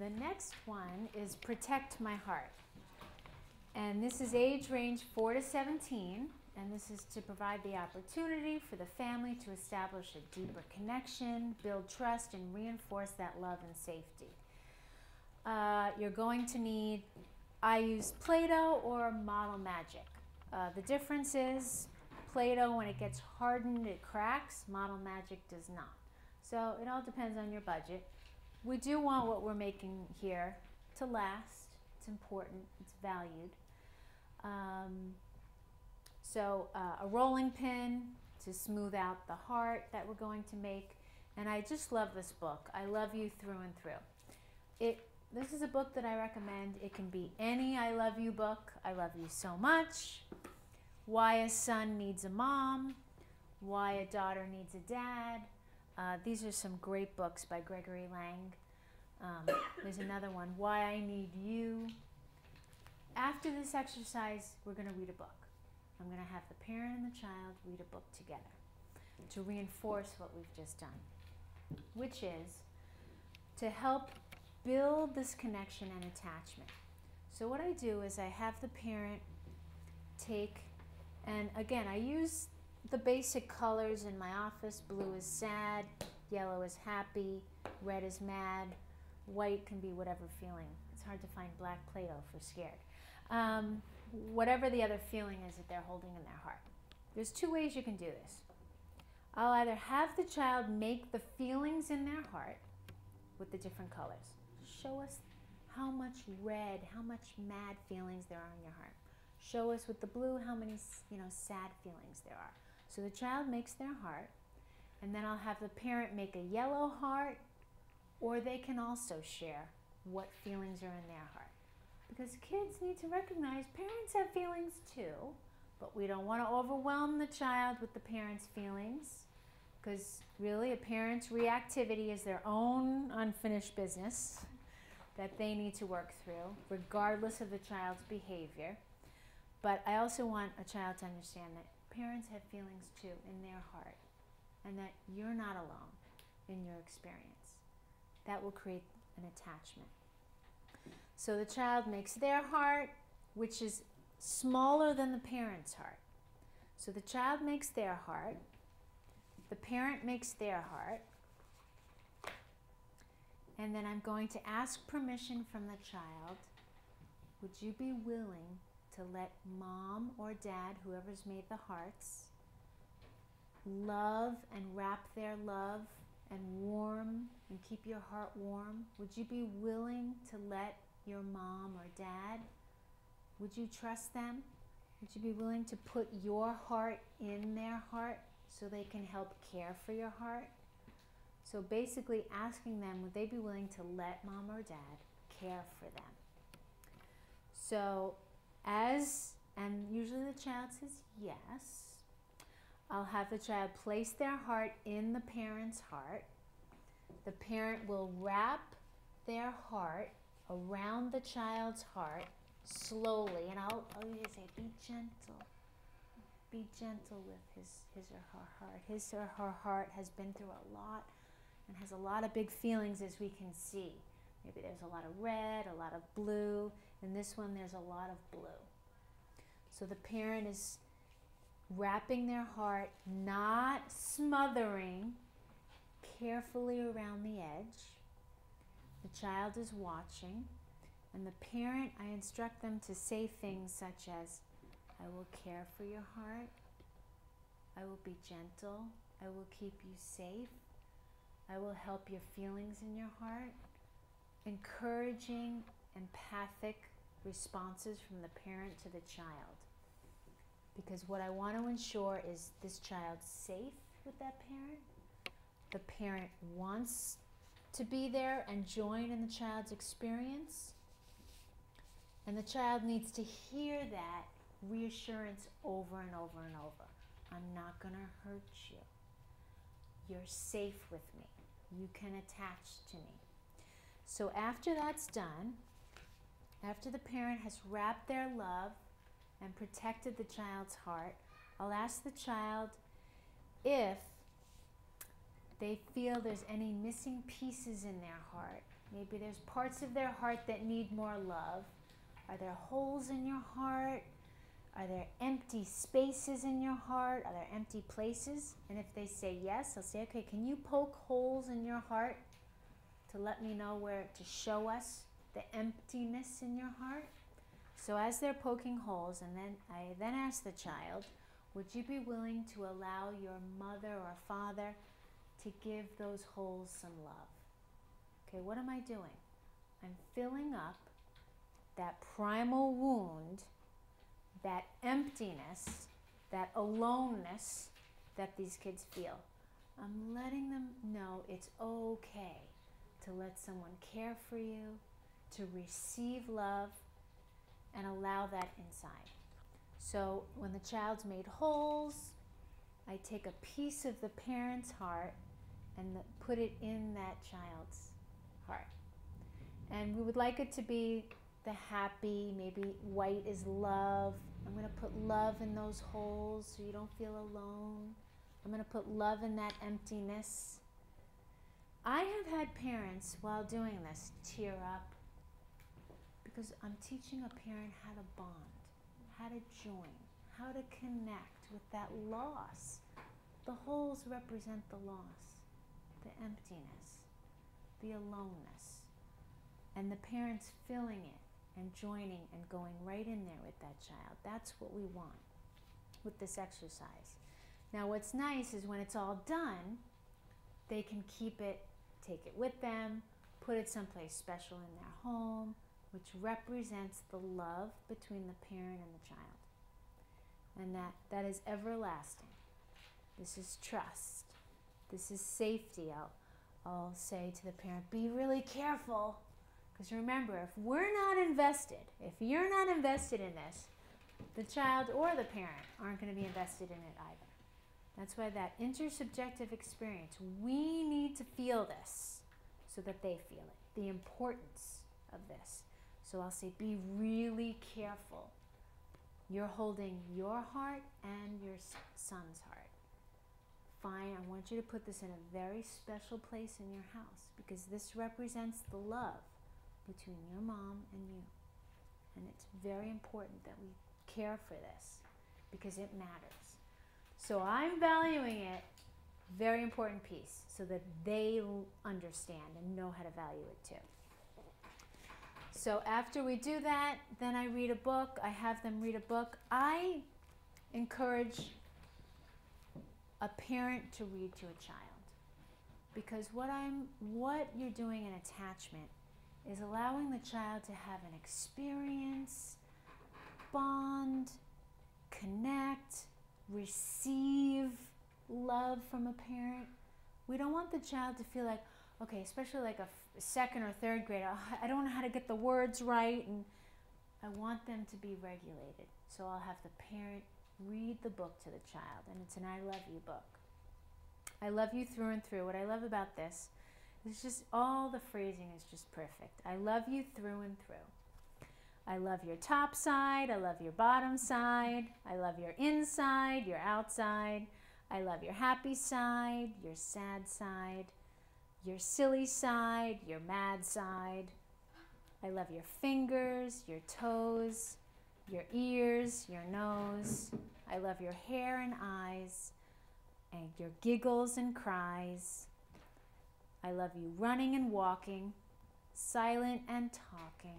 The next one is Protect My Heart. And this is age range 4 to 17. And this is to provide the opportunity for the family to establish a deeper connection, build trust, and reinforce that love and safety. You're going to need, I use Play-Doh or Model Magic. The difference is Play-Doh, when it gets hardened, it cracks. Model Magic does not. So it all depends on your budget. We do want what we're making here to last. It's important. It's valued. A rolling pin to smooth out the heart that we're going to make. And I just love this book. I love you through and through. This is a book that I recommend. It can be any I love you book. I love you so much. Why a son needs a mom. Why a daughter needs a dad. These are some great books by Gregory Lang. There's another one, Why I Need You. After this exercise, we're going to read a book. I'm going to have the parent and the child read a book together to reinforce what we've just done, which is to help build this connection and attachment. So what I do is I have the parent take, and again, I use the basic colors in my office. Blue is sad, yellow is happy, red is mad, white can be whatever feeling. It's hard to find black Play-Doh for scared. Whatever the other feeling is that they're holding in their heart. There's two ways you can do this. I'll either have the child make the feelings in their heart with the different colors. Show us how much red, how much mad feelings there are in your heart. Show us with the blue how many sad feelings there are. So the child makes their heart, and then I'll have the parent make a yellow heart, or they can also share what feelings are in their heart. Because kids need to recognize parents have feelings too, but we don't want to overwhelm the child with the parent's feelings, because really a parent's reactivity is their own unfinished business that they need to work through, regardless of the child's behavior. But I also want a child to understand that parents have feelings too in their heart, and that you're not alone in your experience. That will create an attachment. So the child makes their heart, which is smaller than the parent's heart. So the child makes their heart, the parent makes their heart, and then I'm going to ask permission from the child. Would you be willing to let mom or dad, whoever's made the hearts, love and wrap their love and warm and keep your heart warm? Would you be willing to let your mom or dad, would you trust them? Would you be willing to put your heart in their heart so they can help care for your heart? So basically asking them, would they be willing to let mom or dad care for them? So and usually the child says yes, I'll have the child place their heart in the parent's heart. The parent will wrap their heart around the child's heart slowly, and I'll usually say, be gentle. Be gentle with his or her heart. His or her heart has been through a lot and has a lot of big feelings, as we can see. Maybe there's a lot of red, a lot of blue. In this one, there's a lot of blue. So the parent is wrapping their heart, not smothering, carefully around the edge. The child is watching, and the parent, I instruct them to say things such as, I will care for your heart, I will be gentle, I will keep you safe, I will help your feelings in your heart. Encouraging, empathic responses from the parent to the child. Because what I want to ensure is this child's safe with that parent. The parent wants to be there and join in the child's experience. And the child needs to hear that reassurance over and over and over. I'm not going to hurt you. You're safe with me. You can attach to me. So after that's done, after the parent has wrapped their love and protected the child's heart, I'll ask the child if they feel there's any missing pieces in their heart Maybe there's parts of their heart that need more love. Are there holes in your heart? Are there empty spaces in your heart? Are there empty places? And if they say yes, I'll say, okay, can you poke holes in your heart to let me know where, to show us the emptiness in your heart? So as they're poking holes, and then I then ask the child, would you be willing to allow your mother or father to give those holes some love? Okay, what am I doing? I'm filling up that primal wound, that emptiness, that aloneness that these kids feel. I'm letting them know it's okay to let someone care for you, to receive love, and allow that inside. So when the child's made holes, I take a piece of the parent's heart and put it in that child's heart. And we would like it to be the happy, maybe white is love. I'm going to put love in those holes so you don't feel alone. I'm going to put love in that emptiness. I have had parents, while doing this, tear up because I'm teaching a parent how to bond, how to join, how to connect with that loss. The holes represent the loss, the emptiness, the aloneness, and the parents filling it and joining and going right in there with that child. That's what we want with this exercise. Now what's nice is when it's all done, they can keep it, take it with them, put it someplace special in their home, which represents the love between the parent and the child. And that is everlasting. This is trust. This is safety. I'll say to the parent, be really careful. Because remember, if we're not invested, if you're not invested in this, the child or the parent aren't going to be invested in it either. That's why that intersubjective experience, we need to feel this so that they feel it, the importance of this. So I'll say, be really careful. You're holding your heart and your son's heart. Fine, I want you to put this in a very special place in your house because this represents the love between your mom and you. And it's very important that we care for this because it matters. So I'm valuing it, very important piece, so that they understand and know how to value it too. So after we do that, then I read a book. I have them read a book. I encourage a parent to read to a child because what you're doing in attachment is allowing the child to have an experience, bond, connect, receive love from a parent. We don't want the child to feel like, okay, especially like a second or third grader, I don't know how to get the words right, and I want them to be regulated. So I'll have the parent read the book to the child, and it's an I love you book. I love you through and through. What I love about this is just all the phrasing is just perfect. I love you through and through. I love your top side. I love your bottom side. I love your inside, your outside. I love your happy side, your sad side, your silly side, your mad side. I love your fingers, your toes, your ears, your nose. I love your hair and eyes, and your giggles and cries. I love you running and walking, silent and talking.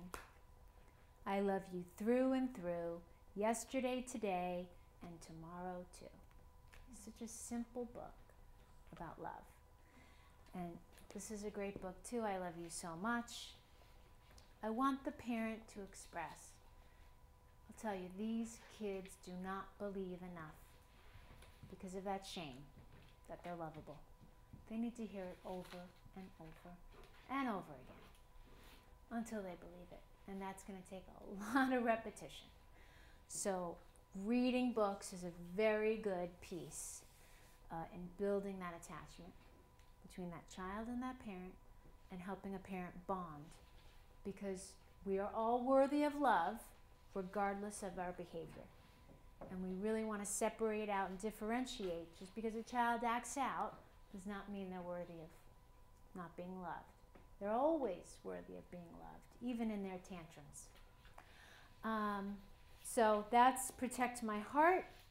I love you through and through, yesterday, today, and tomorrow too. It's such a simple book about love. And this is a great book too. I love you so much. I want the parent to express. I'll tell you, these kids do not believe enough because of that shame that they're lovable. They need to hear it over and over and over again until they believe it. And that's going to take a lot of repetition. So reading books is a very good piece in building that attachment between that child and that parent and helping a parent bond, because we are all worthy of love regardless of our behavior. And we really want to separate out and differentiate. Just because a child acts out does not mean they're worthy of not being loved. They're always worthy of being loved, even in their tantrums. So that's Protect My Heart.